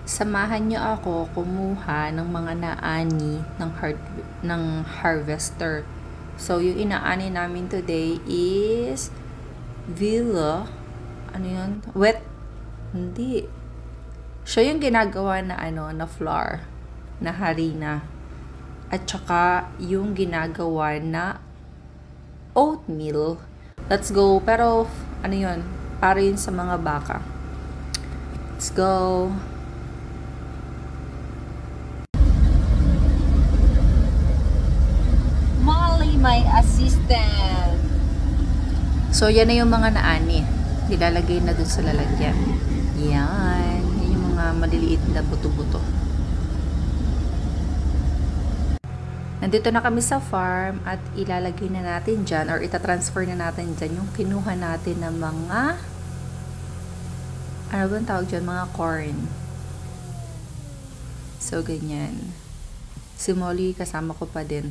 Samahan niyo ako kumuha ng mga naani ng harvester. So, yung inaani namin today is Villa. Ano yun? Wet? Hindi. Siya yung ginagawa na na flour, na harina. At saka yung ginagawa na oatmeal. Let's go. Pero, ano yun? Para yun sa mga baka. Let's go. Molly, my assistant. So, yan na yung mga naani. Nilalagay na dun sa lalagyan. Yan. Yan yung mga maliliit na buto-buto. Nandito na kami sa farm at ilalagay na natin dyan or itatransfer na natin dyan yung kinuha natin ng mga ano ba ang tawag dyan? Mga corn. So, ganyan. Si Molly kasama ko pa din.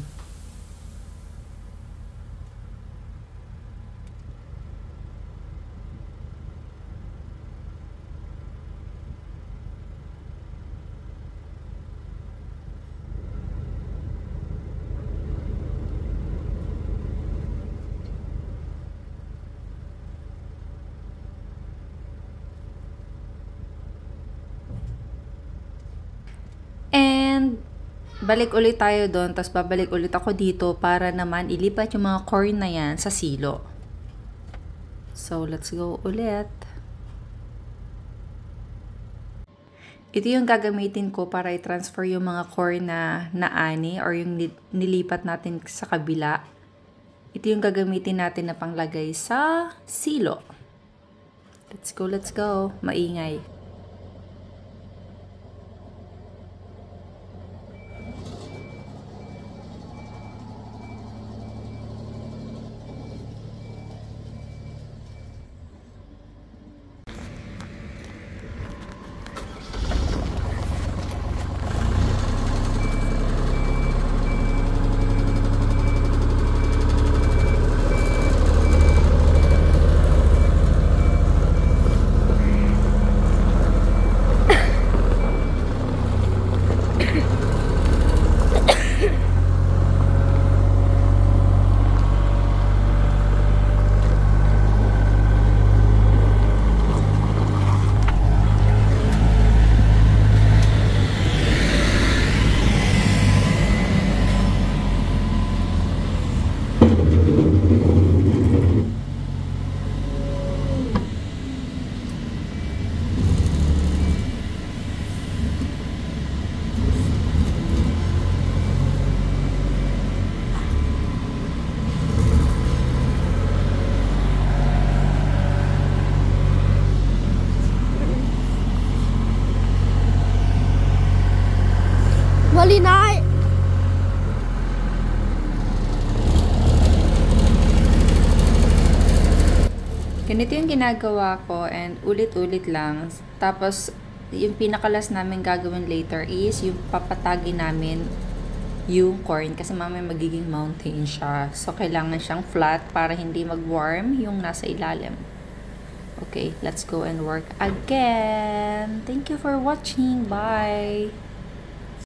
And, balik ulit tayo doon, tapos babalik ulit ako dito para naman ilipat yung mga corn na yan sa silo. So, let's go ulit. Ito yung gagamitin ko para i-transfer yung mga corn na naani or yung nilipat natin sa kabila. Ito yung gagamitin natin na panglagay sa silo. Let's go, let's go. Maingay. Molly, na. Ganito yung ginagawa ko and ulit-ulit lang. Tapos, yung pinakalas namin gagawin later is yung papatagin namin yung corn kasi mamaya magiging mountain siya. So, kailangan siyang flat para hindi mag-warm yung nasa ilalim. Okay, let's go and work again. Thank you for watching. Bye!